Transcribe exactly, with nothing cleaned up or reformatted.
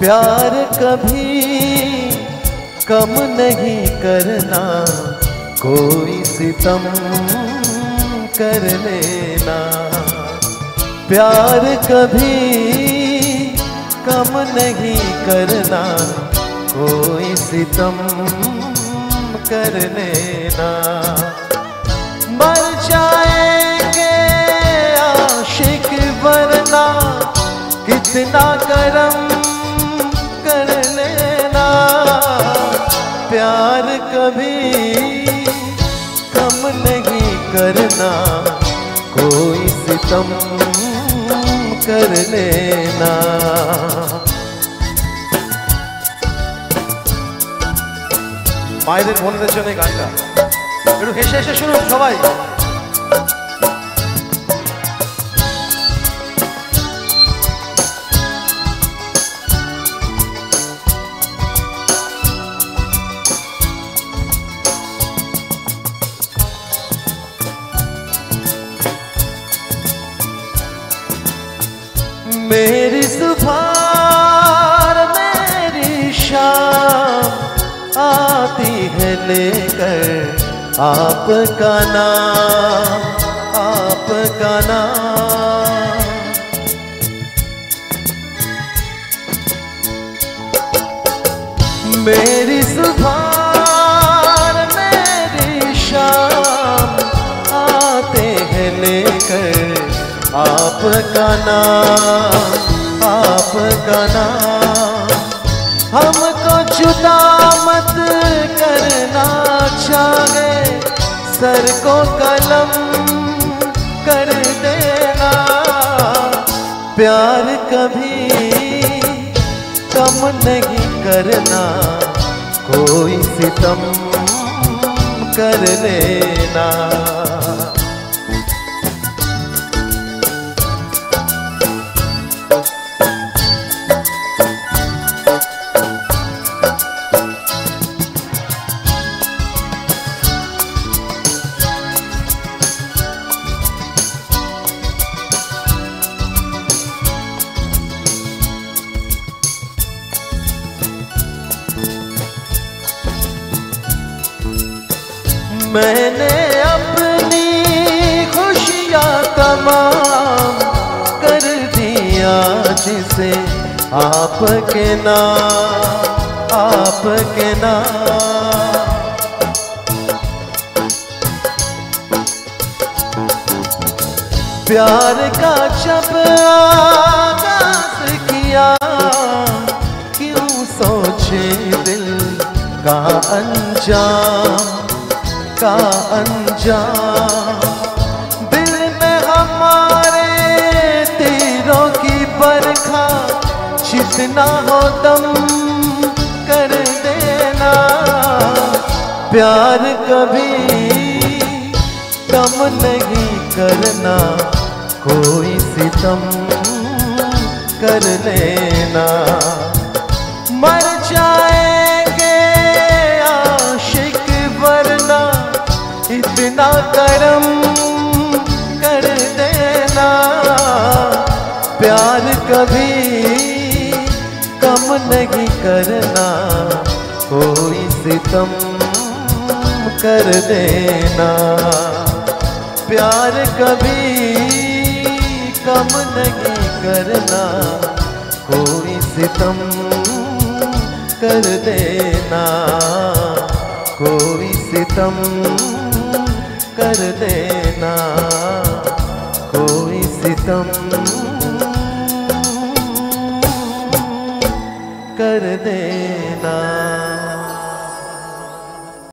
प्यार कभी कम नहीं करना, कोई सितम कर लेना। प्यार कभी कम नहीं करना, कोई सितम कर लेना। मर जाएंगे आशिक वरना कितना करम कर लेना। प्यार कभी कम नहीं करना, कोई सितम कर लेना। মায়েদের বোনদের জন্য গানটা একটু হেসে হেসে শুনুন সবাই। मेरी सुबह मेरी शाम आती है लेकर आपका नाम, आपका नाम। मेरी सुबह मेरी शाम आते हैं लेकर आपका नाम, आपका नाम। हमको जुदा मत करना चाहे, सर को कलम कर देना। प्यार कभी कम नहीं करना, कोई सितम कर लेना। मैंने अपनी खुशियाँ तमाम कर दिया जिसे आपके नाम, आपके नाम। प्यार का जब आगाज़ किया, क्यों सोचे दिल का अंजाम, का अंजाम। दिल में हमारे तीरों की बरखा जितना हो दम कर देना। प्यार कभी कम नहीं करना, कोई सितम कर लेना। मर जाएंगे आशिक वरना इतना करम कर देना। प्यार कभी कम नहीं करना, कोई सितम कर देना। प्यार कभी कम नहीं करना, कोई सितम कर देना। कोई सितम कर देना, कोई सितम कर देना।